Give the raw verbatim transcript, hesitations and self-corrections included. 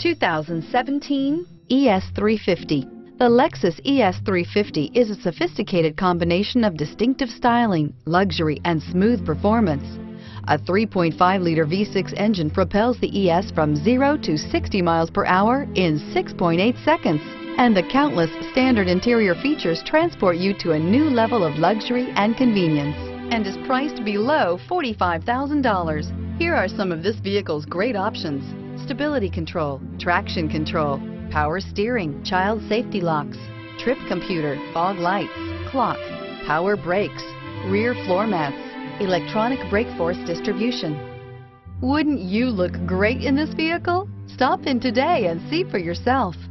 two thousand seventeen E S three fifty. The Lexus E S three fifty is a sophisticated combination of distinctive styling, luxury, and smooth performance. A three point five liter V six engine propels the E S from zero to sixty miles per hour in six point eight seconds. And the countless standard interior features transport you to a new level of luxury and convenience, and is priced below forty-five thousand dollars. Here are some of this vehicle's great options: stability control, traction control, power steering, child safety locks, trip computer, fog lights, clock, power brakes, rear floor mats, electronic brake force distribution. Wouldn't you look great in this vehicle? Stop in today and see for yourself.